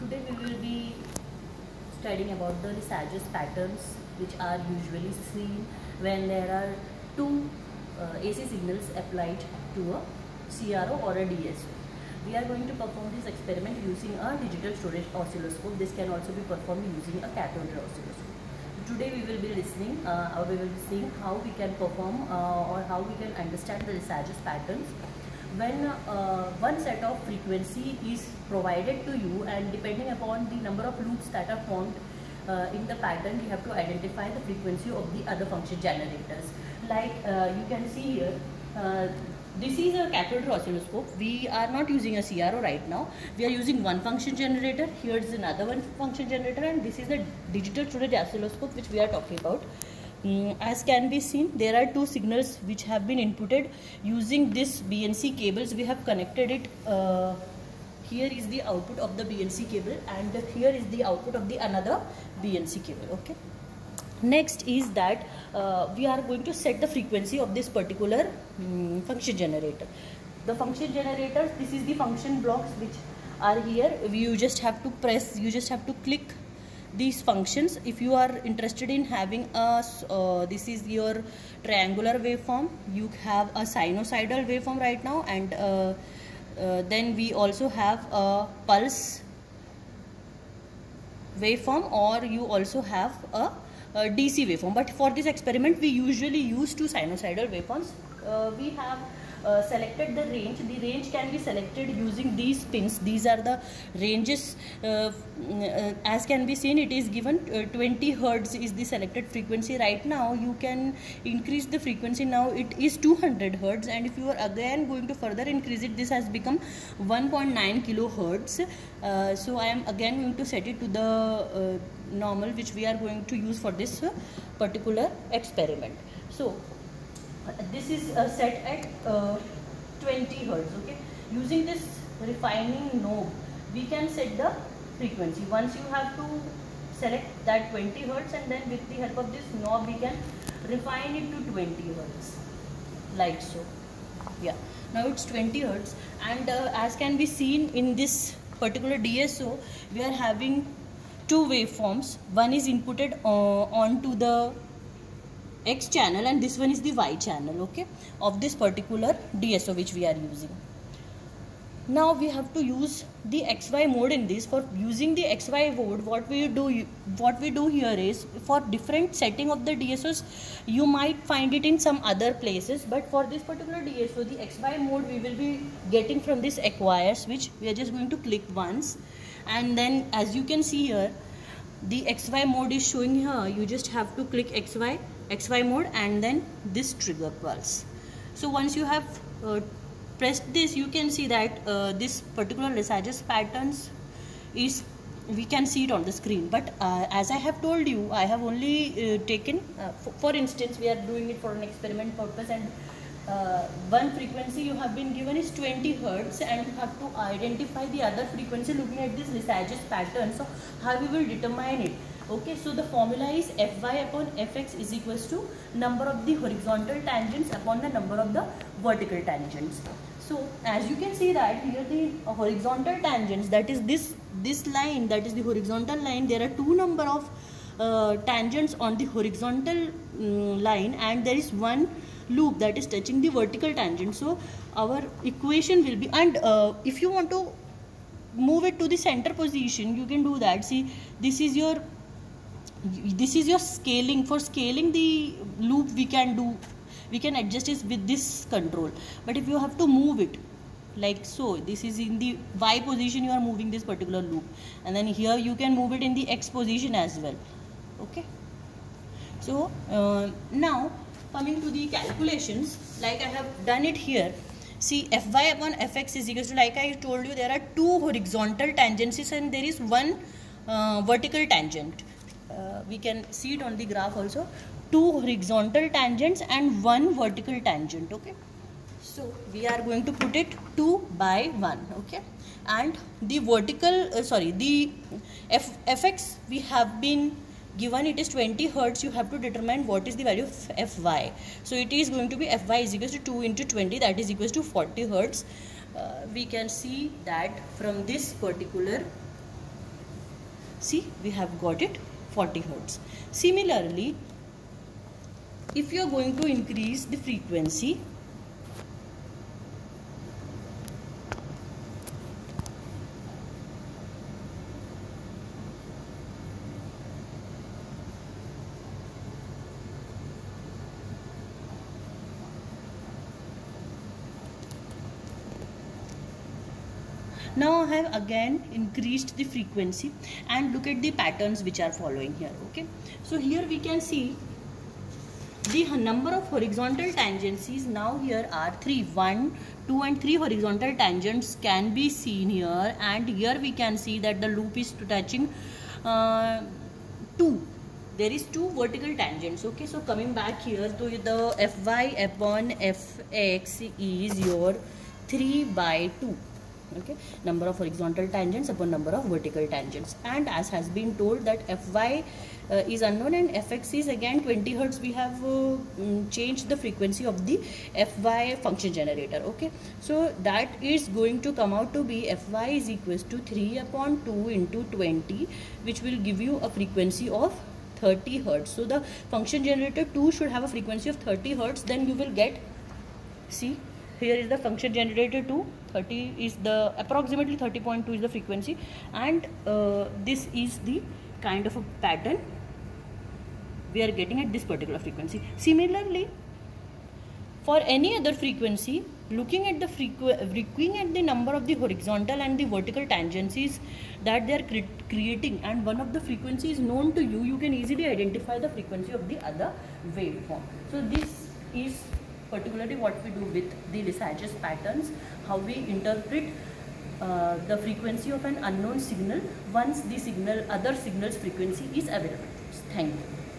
Today we will be studying about the Lissajous patterns which are usually seen when there are two AC signals applied to a CRO or a DSO. We are going to perform this experiment using a digital storage oscilloscope. This can also be performed using a cathode ray oscilloscope. Today we will be listening or we will be seeing how we can perform or how we can understand the Lissajous patterns when one set of frequency is provided to you, and depending upon the number of loops that are formed in the pattern, you have to identify the frequency of the other function generators. Like you can see here, this is a cathode ray oscilloscope. We are not using a CRO right now. We are using one function generator. Here is another one function generator, and this is the digital storage oscilloscope which we are talking about. As can be seen, there are two signals which have been inputted using this BNC cables. We have connected it. Here is the output of the BNC cable, and here is the output of the another BNC cable. Okay. Next is that we are going to set the frequency of this particular function generator. The function generators, this is the function blocks which are here. You just have to press, you just have to click these functions. If you are interested in having a this is your triangular waveform, you have a sinusoidal waveform right now, and then we also have a pulse waveform, or you also have a DC waveform. But for this experiment we usually use two sinusoidal waveforms. We have selected the range. The range can be selected using these pins. These are the ranges. As can be seen, it is given 20 Hertz is the selected frequency. Right now you can increase the frequency. Now it is 200 Hertz, and if you are again going to further increase it, this has become 1.9 kilohertz. So I am again going to set it to the normal which we are going to use for this particular experiment. So this is set at 20 Hertz. Okay, using this refining knob we can set the frequency. Once you have to select that 20 Hertz, and then with the help of this knob we can refine it to 20 Hertz like so. Yeah, now it's 20 Hertz, and as can be seen in this particular DSO, we are having two waveforms. One is inputted onto the X channel, and this one is the Y channel, okay, of this particular DSO which we are using. Now we have to use the XY mode in this. For using the XY mode, what we do here is, for different setting of the DSOs you might find it in some other places, but for this particular DSO the XY mode we will be getting from this acquire switch. We are just going to click once, and then as you can see here, the XY mode is showing here. You just have to click XY mode and then this trigger pulse. So once you have pressed this, you can see that this particular Lissajous patterns is, we can see it on the screen. But as I have told you, I have only taken for instance, we are doing it for an experiment purpose, and one frequency you have been given is 20 Hertz, and you have to identify the other frequency looking at this Lissajous pattern. So how we will determine it? Okay, so the formula is Fy upon Fx is equals to number of the horizontal tangents upon the number of the vertical tangents. So as you can see that here the horizontal tangents, that is this line, that is the horizontal line. There are two number of tangents on the horizontal line, and there is one loop that is touching the vertical tangent. So our equation will be, and if you want to move it to the center position, you can do that. See, this is your scaling. For scaling the loop we can adjust it with this control. But if you have to move it like so, this is in the Y position, you are moving this particular loop, and then here you can move it in the X position as well. Okay, so now coming to the calculations, like I have done it here. See, Fy upon Fx is equal to, like I told you, there are two horizontal tangents and there is one vertical tangent. We can see it on the graph also. Two horizontal tangents and one vertical tangent. Okay, so we are going to put it 2 by 1. Okay, and the vertical the Fx we have been given, it is 20 Hertz. You have to determine what is the value of Fy. So it is going to be Fy is equal to 2 into 20, that is equals to 40 Hertz. We can see that from this particular See, we have got it 40 hertz. Similarly, if you are going to increase the frequency, now I have again increased the frequency, and look at the patterns which are following here. Okay, so here we can see the number of horizontal tangencies. Now here are 3, 1, 2 and 3 horizontal tangents can be seen here, and here we can see that the loop is touching 2. There is 2 vertical tangents. Okay, so coming back here to the Fy upon Fx is your 3 by 2. Okay, number of horizontal tangents upon number of vertical tangents, and as has been told that Fy is unknown and Fx is again 20 hertz. We have changed the frequency of the Fy function generator. Okay, so that is going to come out to be Fy is equals to 3 upon 2 into 20, which will give you a frequency of 30 hertz. So the function generator 2 should have a frequency of 30 hertz. Then you will get, see, here is the function generator 2, 30 is the approximately 30.2 is the frequency, and this is the kind of a pattern we are getting at this particular frequency. Similarly, for any other frequency, looking at the number of the horizontal and the vertical tangencies that they are creating, and one of the frequency is known to you, you can easily identify the frequency of the other waveform. So this is particularly what we do with the Lissajous patterns, how we interpret the frequency of an unknown signal once the other signal's frequency is available. Thank you.